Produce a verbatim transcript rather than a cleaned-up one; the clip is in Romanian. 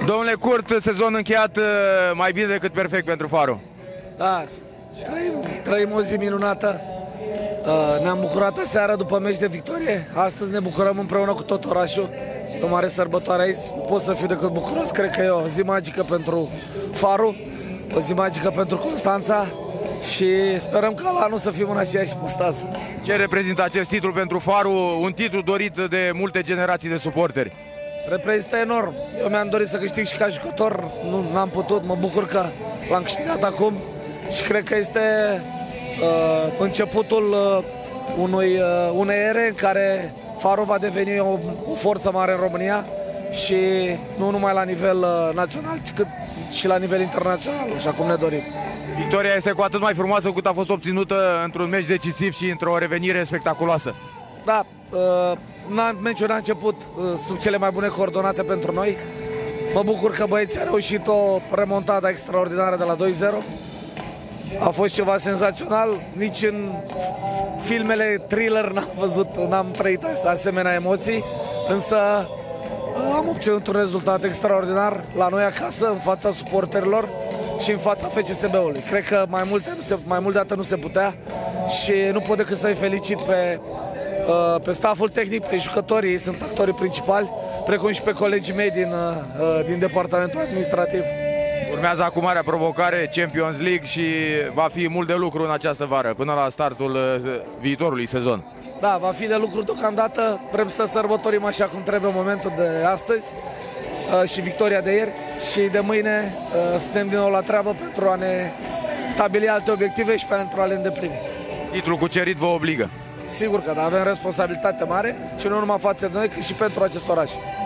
Domnule Curt, sezon încheiat mai bine decât perfect pentru Farul. Da, trăim, trăim o zi minunată. Ne-am bucurat aseară după meci de victorie. Astăzi ne bucurăm împreună cu tot orașul. O mare sărbătoare aici. Nu pot să fiu decât bucuros. Cred că e o zi magică pentru Farul, o zi magică pentru Constanța și sperăm că la anul să fim în aceeași postază. Ce reprezintă acest titlu pentru Farul? Un titlu dorit de multe generații de suporteri. Reprezintă enorm. Eu mi-am dorit să câștig și ca jucător. Nu am putut. Mă bucur că l-am câștigat acum și cred că este uh, începutul uh, unui, uh, unei ere în care Farul va deveni o, o forță mare în România și nu numai la nivel uh, național, ci cât și la nivel internațional, așa cum ne dorim. Victoria este cu atât mai frumoasă cât a fost obținută într-un meci decisiv și într-o revenire spectaculoasă. Da, uh, meciul a început uh, sub cele mai bune coordonate pentru noi. Mă bucur că băieții au reușit o remontadă extraordinară de la doi zero. A fost ceva senzațional, nici în filmele thriller n-am văzut, n-am trăit asemenea emoții, însă am obținut un rezultat extraordinar la noi acasă, în fața suporterilor și în fața F C S B-ului. Cred că mai, multe nu se, mai mult de atât nu se putea și nu pot decât să-i felicit pe, pe stafful tehnic, pe jucătorii, ei sunt actorii principali, precum și pe colegii mei din, din departamentul administrativ. Urmează acum marea provocare, Champions League, și va fi mult de lucru în această vară, până la startul viitorului sezon. Da, va fi de lucru deocamdată. Vrem să sărbătorim așa cum trebuie în momentul de astăzi și victoria de ieri și de mâine suntem din nou la treabă pentru a ne stabili alte obiective și pentru a le îndeplini. Titlul cucerit vă obligă. Sigur că da, avem responsabilitate mare și nu numai față de noi, cât și pentru acest oraș.